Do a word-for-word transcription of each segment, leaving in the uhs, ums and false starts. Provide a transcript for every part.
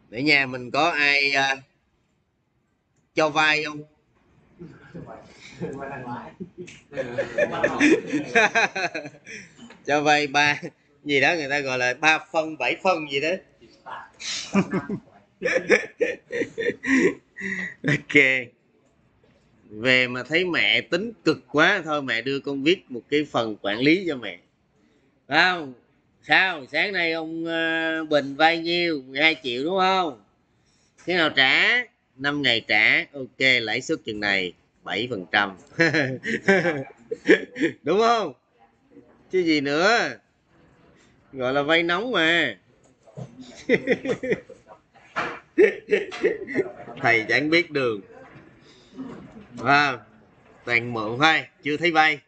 Để nhà mình có ai uh, cho vay không? Cho vay ba gì đó người ta gọi là ba phân bảy phân gì đó. Ok. Về mà thấy mẹ tính cực quá thôi mẹ đưa con viết một cái phần quản lý cho mẹ. Phải không? Sao sáng nay ông uh, Bình vay nhiêu? mười hai triệu đúng không? Thế nào trả? năm ngày trả. Ok, lãi suất chừng này bảy phần trăm. Đúng không? Chứ gì nữa. Gọi là vay nóng mà. Thầy chẳng biết đường. À, toàn mượn thôi, chưa thấy vay.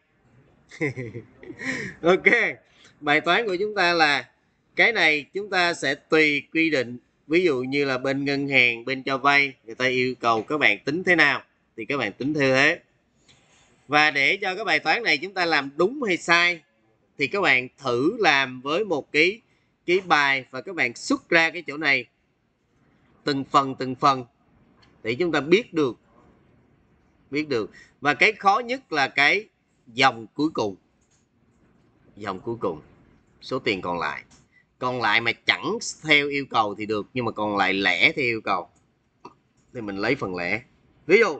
Ok, bài toán của chúng ta là cái này chúng ta sẽ tùy quy định. Ví dụ như là bên ngân hàng, bên cho vay, người ta yêu cầu các bạn tính thế nào thì các bạn tính theo thế. Và để cho cái bài toán này chúng ta làm đúng hay sai thì các bạn thử làm với một cái cái bài và các bạn xuất ra cái chỗ này từng phần từng phần để chúng ta biết được biết được. Và cái khó nhất là cái dòng cuối cùng, dòng cuối cùng, số tiền còn lại. Còn lại mà chẳng theo yêu cầu thì được, nhưng mà còn lại lẻ theo yêu cầu thì mình lấy phần lẻ. Ví dụ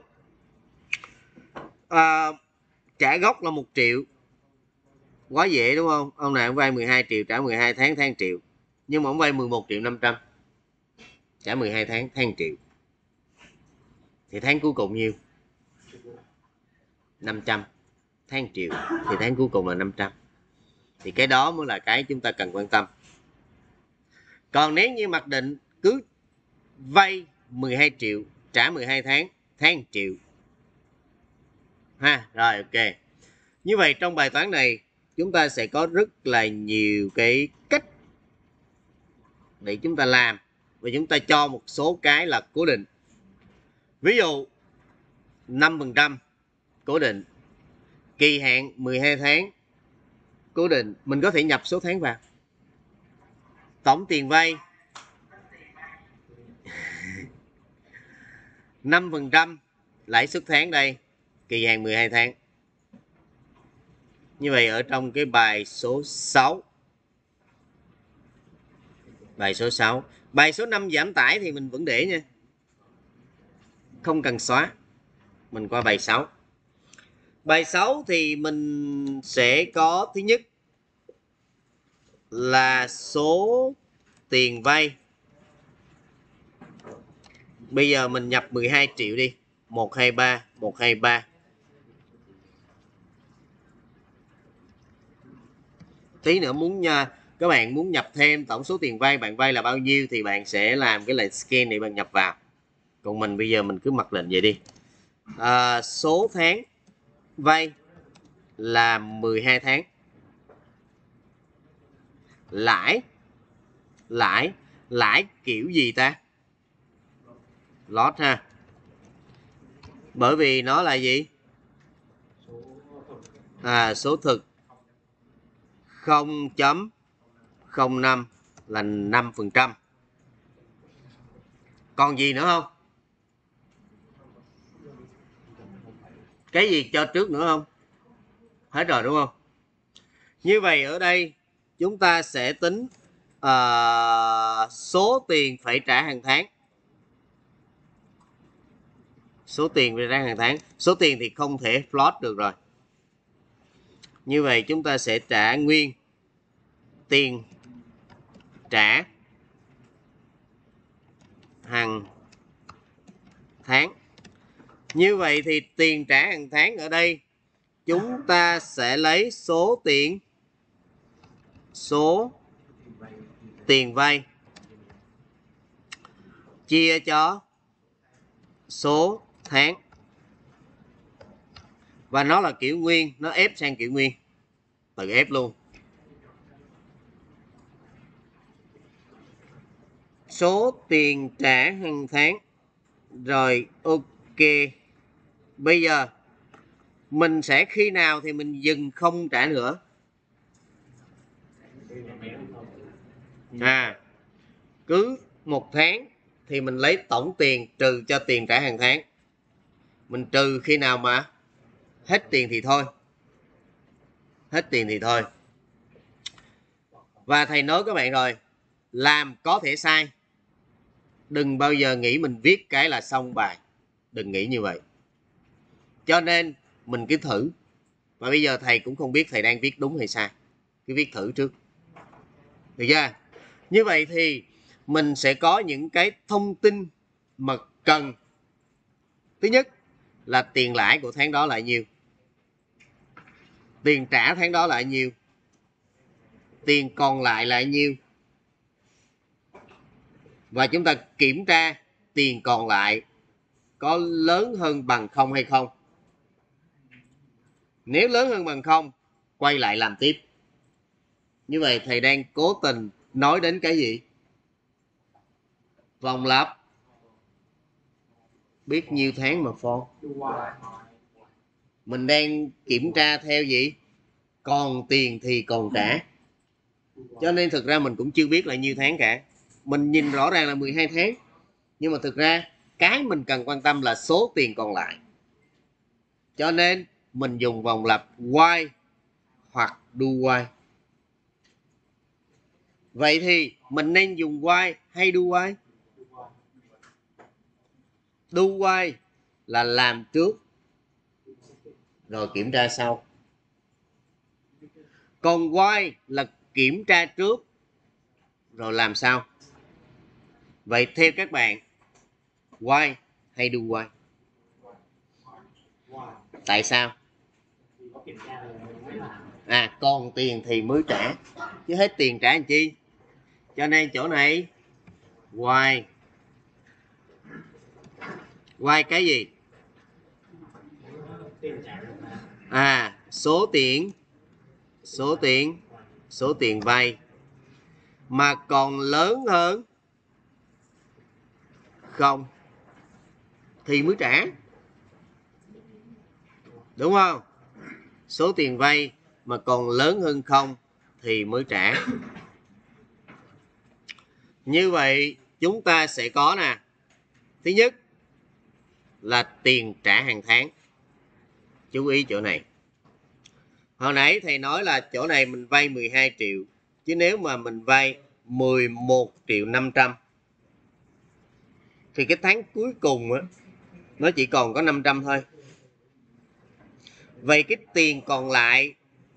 à, trả gốc là một triệu, quá dễ đúng không? Ông này ông vay mười hai triệu, trả mười hai tháng, tháng triệu. Nhưng mà ông vay mười một triệu năm trăm, trả mười hai tháng, tháng triệu. Thì tháng cuối cùng nhiêu? năm trăm. Tháng triệu thì tháng cuối cùng là năm trăm. Thì cái đó mới là cái chúng ta cần quan tâm. Còn nếu như mặc định cứ vay mười hai triệu, trả mười hai tháng, tháng triệu ha. Rồi ok. Như vậy trong bài toán này chúng ta sẽ có rất là nhiều cái cách để chúng ta làm, và chúng ta cho một số cái là cố định. Ví dụ năm phần trăm cố định, kỳ hạn mười hai tháng cố định, mình có thể nhập số tháng vào. Tổng tiền vay năm phần trăm lãi suất tháng đây, kỳ hạn mười hai tháng. Như vậy ở trong cái bài số sáu, bài số sáu, bài số năm giảm tải thì mình vẫn để nha, không cần xóa. Mình qua bài sáu. Bài sáu thì mình sẽ có thứ nhất là số tiền vay. Bây giờ mình nhập mười hai triệu đi, một hai ba, một hai ba. Tí nữa muốn nha, các bạn muốn nhập thêm tổng số tiền vay bạn vay là bao nhiêu thì bạn sẽ làm cái lệnh scan này bạn nhập vào. Còn mình bây giờ mình cứ mặc lệnh vậy đi. À, số tháng vay là mười hai tháng. Lãi, lãi, lãi kiểu gì ta? Lót ha. Bởi vì nó là gì? À, số thực không chấm không năm là năm phần trăm. Còn gì nữa không? Cái gì cho trước nữa không? Hết rồi đúng không? Như vậy ở đây chúng ta sẽ tính uh, số tiền phải trả hàng tháng. Số tiền phải trả hàng tháng. Số tiền thì không thể float được rồi. Như vậy chúng ta sẽ trả nguyên tiền trả hàng tháng. Như vậy thì tiền trả hàng tháng ở đây chúng ta sẽ lấy số tiền số tiền vay chia cho số tháng, và nó là kiểu nguyên, nó ép sang kiểu nguyên, tự ép luôn. Số tiền trả hàng tháng. Rồi ok. Bây giờ mình sẽ khi nào thì mình dừng không trả nữa? À, cứ một tháng thì mình lấy tổng tiền trừ cho tiền trả hàng tháng. Mình trừ khi nào mà hết tiền thì thôi. Hết tiền thì thôi. Và thầy nói các bạn rồi, làm có thể sai. Đừng bao giờ nghĩ mình viết cái là xong bài. Đừng nghĩ như vậy. Cho nên mình cứ thử. Và bây giờ thầy cũng không biết thầy đang viết đúng hay sai. Cứ viết thử trước. Được chưa? Như vậy thì mình sẽ có những cái thông tin mà cần. Thứ nhất là tiền lãi của tháng đó là nhiêu. Tiền trả tháng đó là nhiêu. Tiền còn lại là nhiêu. Và chúng ta kiểm tra tiền còn lại có lớn hơn bằng không hay không. Nếu lớn hơn bằng không, quay lại làm tiếp. Như vậy thầy đang cố tình nói đến cái gì? Vòng lặp. Biết nhiêu tháng mà phone. Mình đang kiểm tra theo gì? Còn tiền thì còn trả. Cho nên thực ra mình cũng chưa biết là nhiêu tháng cả. Mình nhìn rõ ràng là mười hai tháng. Nhưng mà thực ra cái mình cần quan tâm là số tiền còn lại. Cho nên mình dùng vòng lặp while hoặc do while. Vậy thì mình nên dùng while hay do while? Do while là làm trước rồi kiểm tra sau. Còn while là kiểm tra trước rồi làm sau. Vậy theo các bạn, while hay do while? Tại sao? À, còn tiền thì mới trả. Chứ hết tiền trả làm chi? Cho nên chỗ này while. While cái gì? À, số tiền. Số tiền. Số tiền vay. Mà còn lớn hơn không thì mới trả. Đúng không? Số tiền vay mà còn lớn hơn không thì mới trả. Như vậy chúng ta sẽ có nè. Thứ nhất là tiền trả hàng tháng. Chú ý chỗ này. Hồi nãy thầy nói là chỗ này mình vay mười hai triệu. Chứ nếu mà mình vay mười một triệu năm trăm thì cái tháng cuối cùng á, nó chỉ còn có năm trăm thôi. Vậy cái tiền còn lại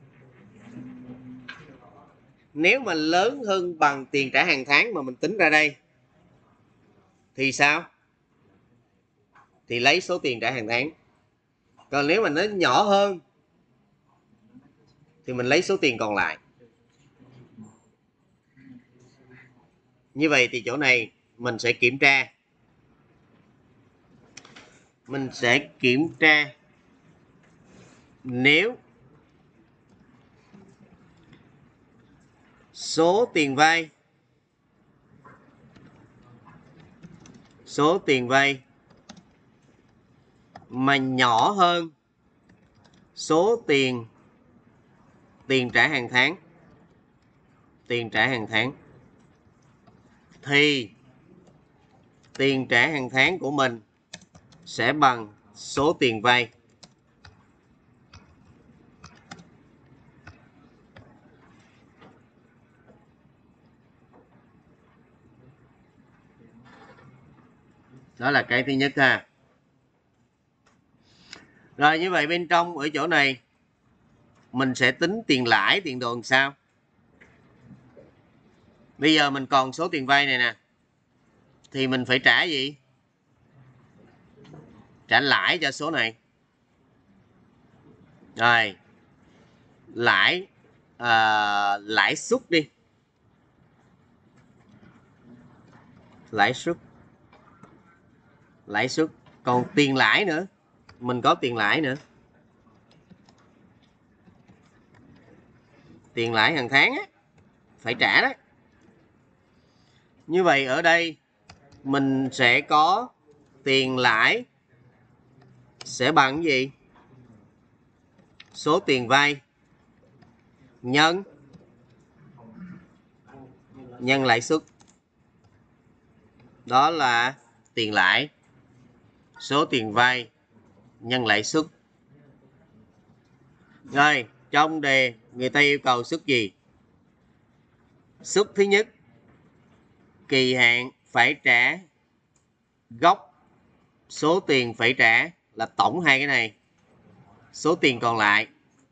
nếu mà lớn hơn bằng tiền trả hàng tháng mà mình tính ra đây thì sao? Thì lấy số tiền trả hàng tháng. Còn nếu mà nó nhỏ hơn thì mình lấy số tiền còn lại. Như vậy thì chỗ này mình sẽ kiểm tra. Mình sẽ kiểm tra nếu số tiền vay số tiền vay mà nhỏ hơn số tiền tiền trả hàng tháng tiền trả hàng tháng thì tiền trả hàng tháng của mình sẽ bằng số tiền vay. Đó là cái thứ nhất ha. Rồi như vậy bên trong ở chỗ này mình sẽ tính tiền lãi, tiền đồ làm sao? Bây giờ mình còn số tiền vay này nè. Thì mình phải trả gì? Trả lãi cho số này. Rồi. Lãi à, lãi suất đi. Lãi suất. Lãi suất. Còn tiền lãi nữa. Mình có tiền lãi nữa. Tiền lãi hàng tháng á, phải trả đó. Như vậy ở đây mình sẽ có tiền lãi sẽ bằng gì? Số tiền vay nhân nhân lãi suất. đó là tiền lãi, số tiền vay nhân lãi suất. Rồi, trong đề người ta yêu cầu suất gì? Suất thứ nhất, kỳ hạn phải trả gốc, số tiền phải trả là tổng hai cái này, số tiền còn lại.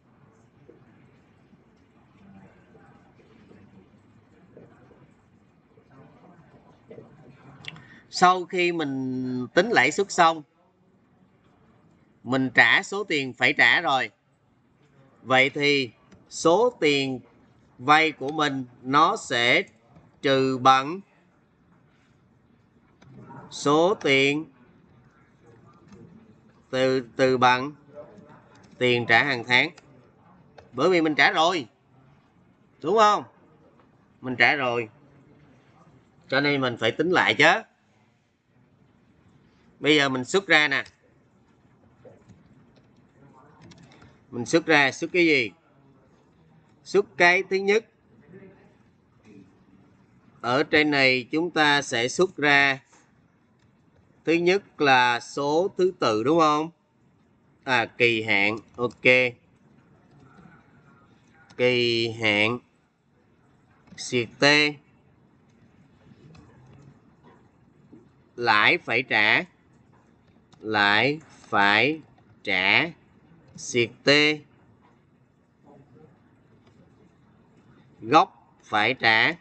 Sau khi mình tính lãi suất xong, mình trả số tiền phải trả rồi. Vậy thì số tiền vay của mình nó sẽ trừ bằng số tiền từ từ bằng tiền trả hàng tháng. Bởi vì mình trả rồi, đúng không? Mình trả rồi, cho nên mình phải tính lại chứ. Bây giờ mình xuất ra nè. Mình xuất ra, xuất cái gì? Xuất cái thứ nhất. Ở trên này chúng ta sẽ xuất ra thứ nhất là số thứ tự, đúng không? À, kỳ hạn, ok. Kỳ hạn xuyệt T, lãi phải trả, lãi phải trả xuyệt T, gốc phải trả.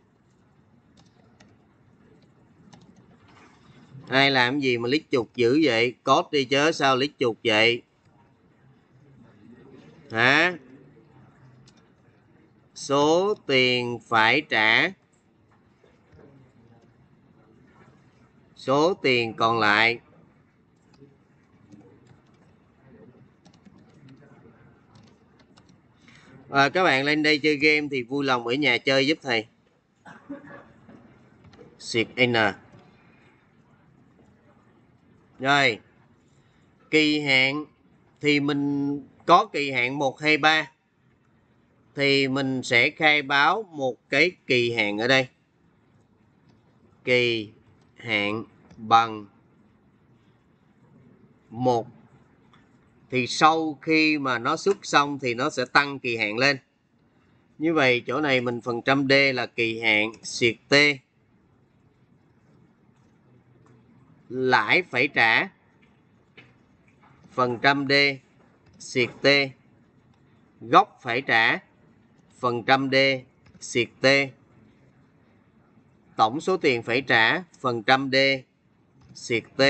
Ai làm gì mà lít chục dữ vậy? Code đi chứ sao lít chục vậy? Hả? Số tiền phải trả, số tiền còn lại. À, các bạn lên đây chơi game thì vui lòng ở nhà chơi giúp thầy. Xuyệt N. Rồi, kỳ hạn thì mình có kỳ hạn một, hai, ba. Thì mình sẽ khai báo một cái kỳ hạn ở đây. Kỳ hạn bằng một. Thì sau khi mà nó xuất xong thì nó sẽ tăng kỳ hạn lên. Như vậy chỗ này mình phần trăm D là kỳ hạn xuyệt T, lãi phải trả phần trăm D xuyệt T, gốc phải trả phần trăm D xuyệt T, tổng số tiền phải trả phần trăm D xuyệt T,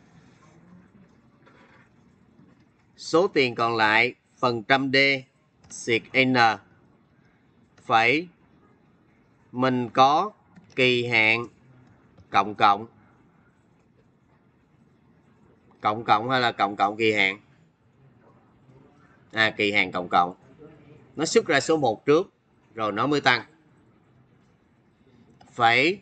số tiền còn lại phần trăm D xuyệt N. Phải mình có kỳ hạn cộng cộng, cộng cộng hay là cộng cộng kỳ hạn? À, kỳ hạn cộng cộng. Nó xuất ra số một trước rồi nó mới tăng. Phải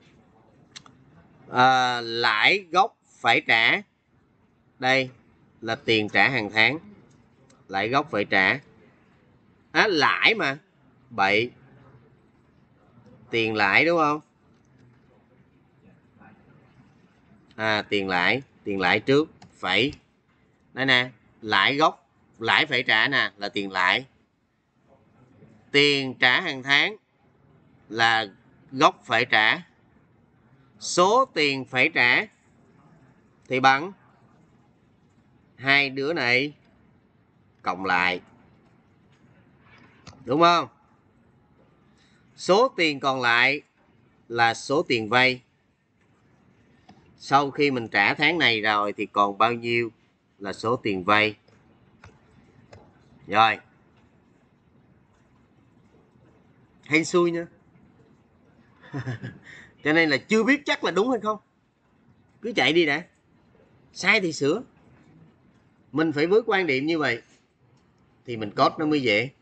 à, lãi gốc phải trả, đây là tiền trả hàng tháng, lãi gốc phải trả. À, lãi mà bậy, tiền lãi đúng không? À, tiền lãi, tiền lãi trước phải. Đây nè, lãi gốc, lãi phải trả nè là tiền lãi. Tiền trả hàng tháng là gốc phải trả. Số tiền phải trả thì bằng hai đứa này cộng lại, đúng không? Số tiền còn lại là số tiền vay. Sau khi mình trả tháng này rồi thì còn bao nhiêu là số tiền vay. Rồi, hên xui nha. Cho nên là chưa biết chắc là đúng hay không, cứ chạy đi đã, sai thì sửa. Mình phải với quan điểm như vậy thì mình code nó mới dễ.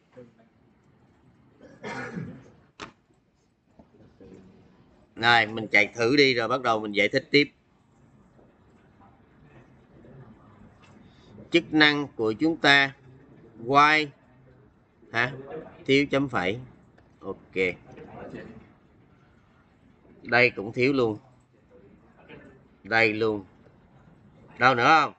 Rồi mình chạy thử đi rồi bắt đầu mình giải thích tiếp. Chức năng của chúng ta y hả, thiếu chấm phẩy, ok, đây cũng thiếu luôn. Đây luôn. Đâu nữa không?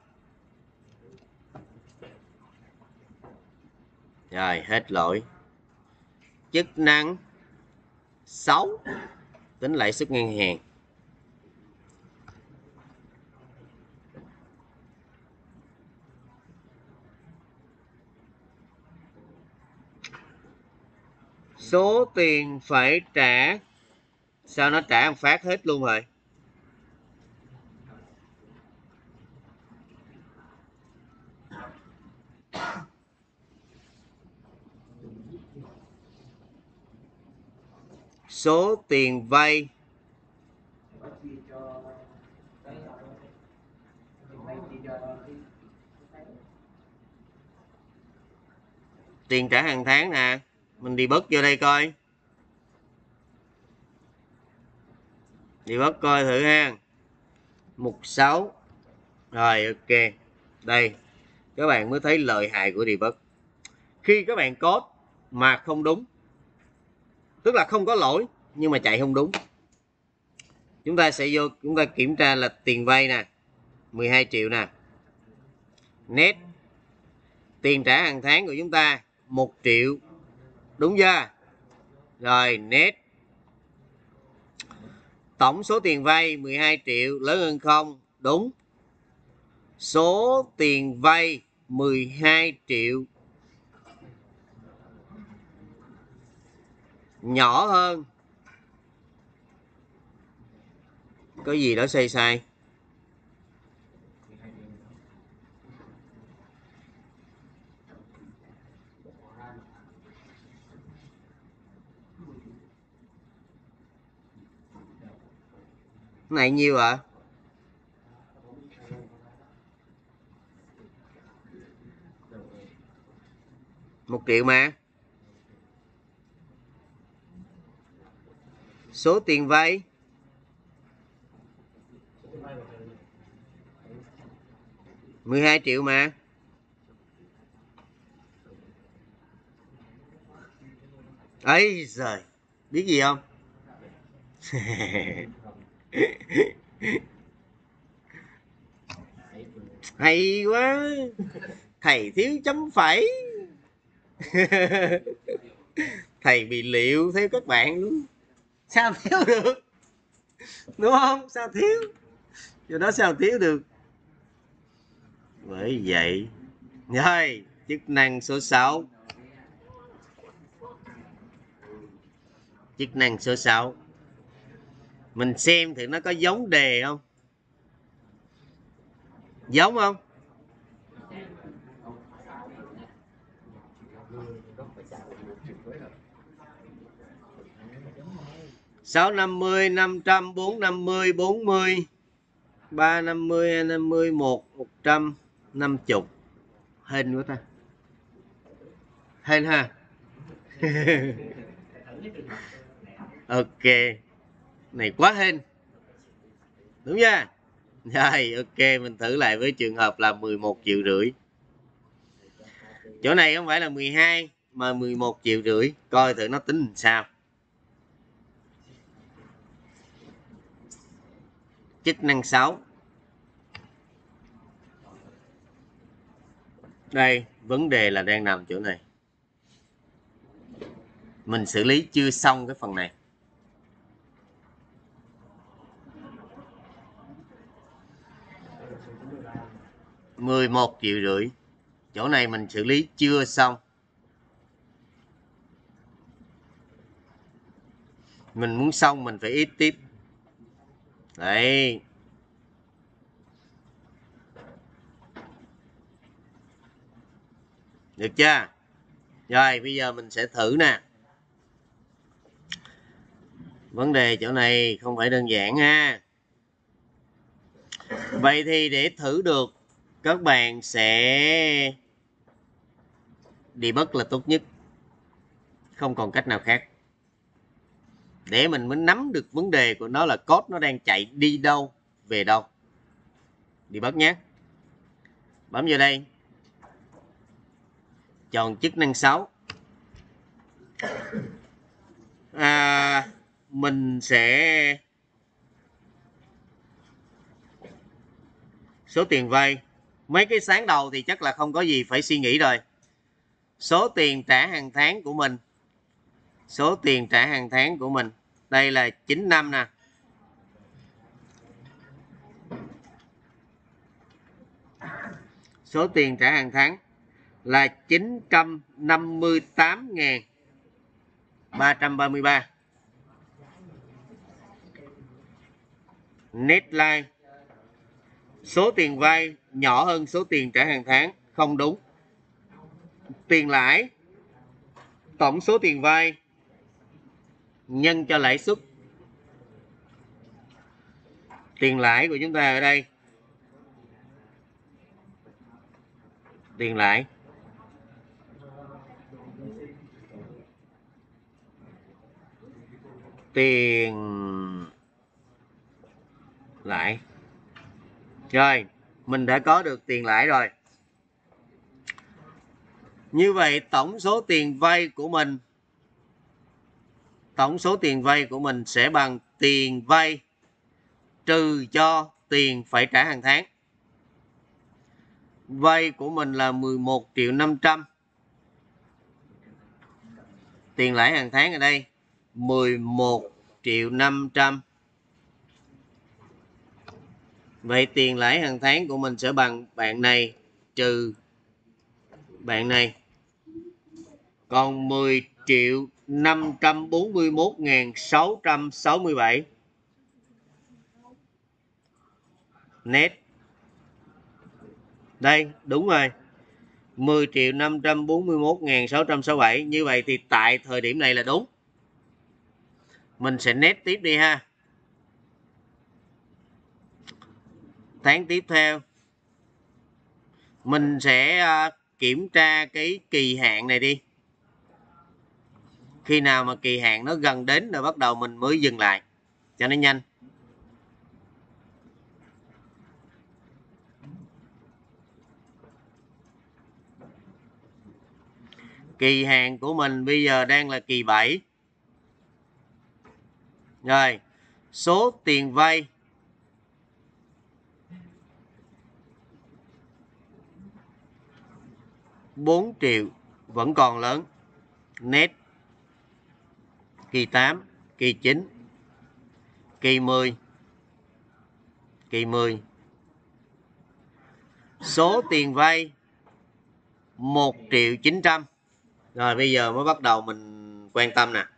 Rồi, hết lỗi. Chức năng sáu, tính lãi suất ngân hàng. Số tiền phải trả. Sao nó trả một phát hết luôn rồi? Số tiền vay tiền trả hàng tháng nè. Mình đi bớt vô đây coi. Đi bớt coi thử ha. Mục sáu. Rồi ok. Đây. Các bạn mới thấy lợi hại của debug. Khi các bạn code mà không đúng, tức là không có lỗi nhưng mà chạy không đúng, chúng ta sẽ vô chúng ta kiểm tra là tiền vay nè, mười hai triệu nè. Net tiền trả hàng tháng của chúng ta một triệu, đúng chưa? Rồi net tổng số tiền vay mười hai triệu lớn hơn không? Đúng. Số tiền vay mười hai triệu nhỏ hơn, có gì đó sai sai. Cái này nhiêu ạ? À? Một triệu mà. Số tiền vay mười hai triệu mà. Ấy giời, biết gì không? Hay quá. Thầy thiếu chấm phẩy. Thầy bị liệu theo các bạn luôn. Sao thiếu được? Đúng không? Sao thiếu? Do đó sao thiếu được? Bởi vậy. Rồi, chức năng số sáu. Chức năng số sáu. Mình xem thử nó có giống đề không? Giống không? sáu năm mươi, năm trăm, bốn năm mươi, bốn mươi, ba năm mươi, hai năm mươi, một, một trăm năm mươi. Hên quá ta. Hên ha. Ok. Này quá hên. Đúng chưa? Rồi ok, mình thử lại với trường hợp là mười một triệu rưỡi. Chỗ này không phải là mười hai mà mười một triệu rưỡi. Coi thử nó tính làm sao. Chức năng sáu. Đây, vấn đề là đang nằm chỗ này. Mình xử lý chưa xong cái phần này. mười một triệu rưỡi. Chỗ này mình xử lý chưa xong. Mình muốn xong mình phải ít tiếp. Đấy. Được chưa? Rồi bây giờ mình sẽ thử nè. Vấn đề chỗ này không phải đơn giản ha. Vậy thì để thử được, các bạn sẽ debug là tốt nhất. Không còn cách nào khác. Để mình mới nắm được vấn đề của nó là code nó đang chạy đi đâu, về đâu. Debug nhé. Bấm vào đây. Chọn chức năng sáu. À, mình sẽ số tiền vay. Mấy cái sáng đầu thì chắc là không có gì phải suy nghĩ rồi. Số tiền trả hàng tháng của mình. Số tiền trả hàng tháng của mình. Đây là chín năm nè. Số tiền trả hàng tháng là chín trăm năm mươi tám nghìn ba trăm ba mươi ba. Netline. Số tiền vay nhỏ hơn số tiền trả hàng tháng. Không đúng. Tiền lãi. Tổng số tiền vay nhân cho lãi suất. Tiền lãi của chúng ta ở đây. Tiền lãi. Tiền lãi. Rồi, mình đã có được tiền lãi rồi. Như vậy tổng số tiền vay của mình tổng số tiền vay của mình sẽ bằng tiền vay trừ cho tiền phải trả hàng tháng. Vay của mình là mười một triệu năm trăm. Tiền lãi hàng tháng ở đây mười một triệu năm trăm. Vậy tiền lãi hàng tháng của mình sẽ bằng bạn này trừ bạn này. Còn mười triệu năm trăm bốn mươi mốt nghìn sáu trăm sáu mươi bảy. Net. Đây, đúng rồi. mười triệu năm trăm bốn mươi mốt nghìn sáu trăm sáu mươi bảy. Như vậy thì tại thời điểm này là đúng. Mình sẽ net tiếp đi ha. Tháng tiếp theo mình sẽ kiểm tra cái kỳ hạn này đi. Khi nào mà kỳ hạn nó gần đến rồi bắt đầu mình mới dừng lại cho nó nhanh. Kỳ hạn của mình bây giờ đang là kỳ bảy. Rồi, số tiền vay bốn triệu vẫn còn lớn. Net. Kỳ tám, kỳ chín, kỳ mười. Kỳ mười. Số tiền vay một triệu chín trăm. Rồi bây giờ mới bắt đầu mình quan tâm nè.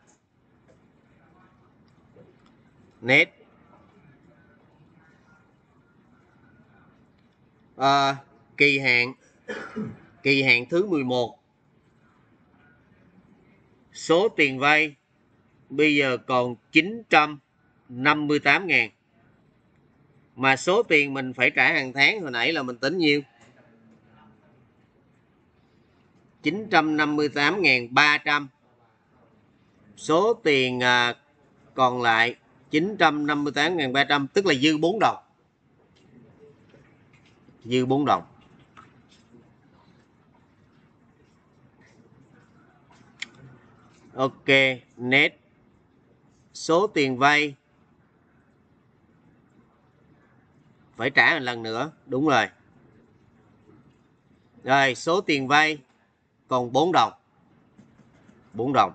Net. À, kỳ hạn kỳ hạn thứ mười một. Số tiền vay bây giờ còn chín trăm năm mươi tám nghìn. Mà số tiền mình phải trả hàng tháng hồi nãy là mình tính nhiêu? chín trăm năm mươi tám nghìn ba trăm. Số tiền à, còn lại chín trăm năm mươi tám nghìn ba trăm, tức là dư bốn đồng. Dư bốn đồng. Ok, net. Số tiền vay phải trả một lần nữa, đúng rồi. Rồi, số tiền vay còn bốn đồng. bốn đồng.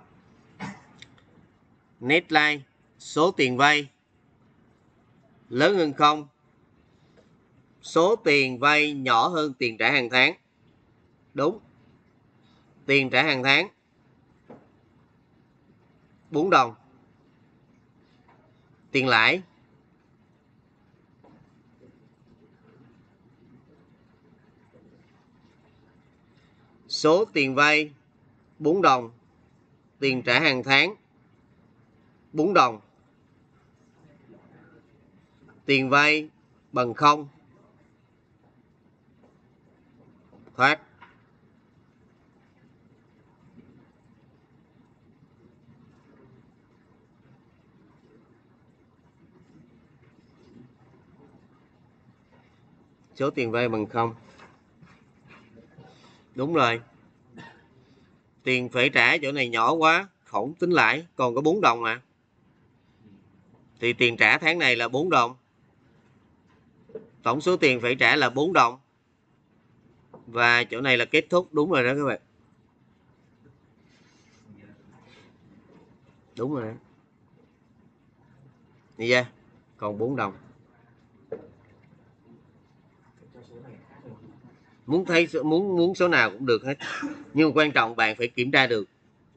Netline, số tiền vay lớn hơn không. Số tiền vay nhỏ hơn tiền trả hàng tháng. Đúng. Tiền trả hàng tháng bốn đồng. Tiền lãi số tiền vay bốn đồng. Tiền trả hàng tháng bốn đồng. Tiền vay bằng không. Thoát. Số tiền vay bằng không. Đúng rồi. Tiền phải trả chỗ này nhỏ quá, không tính lãi, còn có bốn đồng mà. Thì tiền trả tháng này là bốn đồng. Tổng số tiền phải trả là bốn đồng. Và chỗ này là kết thúc, đúng rồi đó các bạn. Đúng rồi đó. Đi ra, còn bốn đồng. Muốn thấy muốn muốn số nào cũng được hết. Nhưng mà quan trọng bạn phải kiểm tra được.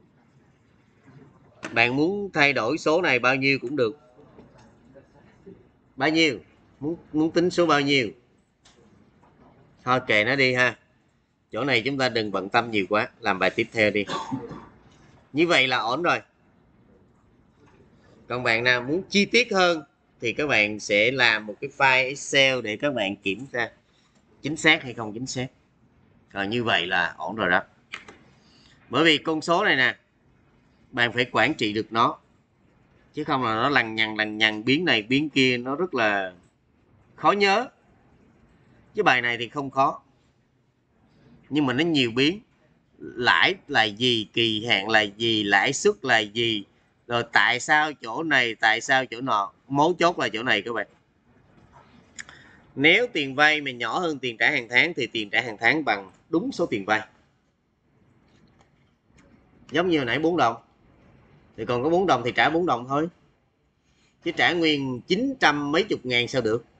Bạn muốn thay đổi số này bao nhiêu cũng được. Bao nhiêu? Muốn muốn tính số bao nhiêu? Thôi kệ nó đi ha. Chỗ này chúng ta đừng bận tâm nhiều quá, làm bài tiếp theo đi. Như vậy là ổn rồi. Còn bạn nào muốn chi tiết hơn thì các bạn sẽ làm một cái file Excel để các bạn kiểm tra chính xác hay không chính xác. Rồi như vậy là ổn rồi đó. Bởi vì con số này nè, bạn phải quản trị được nó. Chứ không là nó lằng nhằng lằng nhằng biến này biến kia, nó rất là khó nhớ. Cái bài này thì không khó. Nhưng mà nó nhiều biến. Lãi là gì, kỳ hạn là gì, lãi suất là gì, rồi tại sao chỗ này, tại sao chỗ nọ. Mấu chốt là chỗ này các bạn. Nếu tiền vay mà nhỏ hơn tiền trả hàng tháng thì tiền trả hàng tháng bằng đúng số tiền vay. Giống như hồi nãy bốn đồng. Thì còn có bốn đồng thì trả bốn đồng thôi. Chứ trả nguyên chín trăm mấy chục ngàn sao được.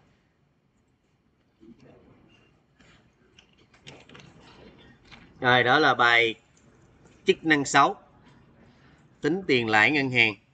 Rồi đó là bài chức năng sáu. Tính tiền lãi ngân hàng.